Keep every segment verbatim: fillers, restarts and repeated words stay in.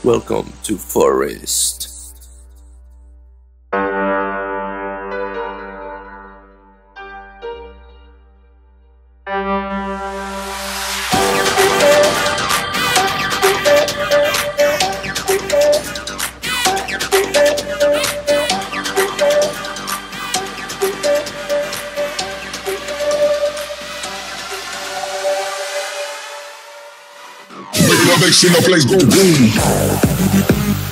Welcome to Forest. Makes in the place go boom.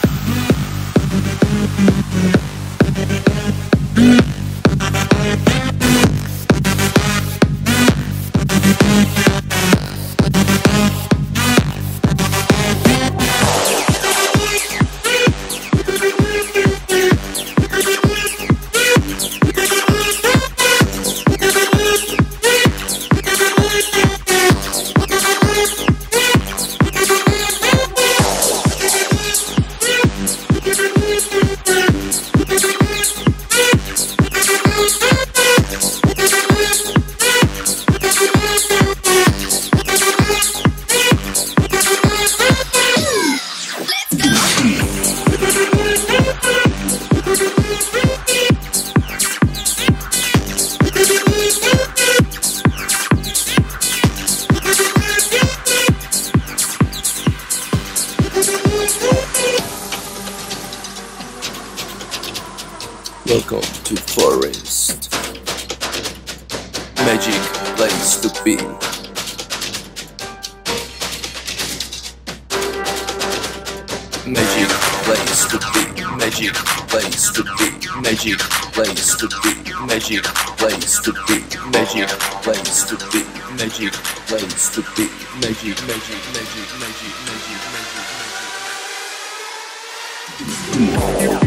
Welcome to Forest. Magic place to be. Magic place to be. Magic place to be. Magic place to be. Magic place to be. Magic place to be. Magic place to be. Magic, magic, magic, magic, magic, magic, magic.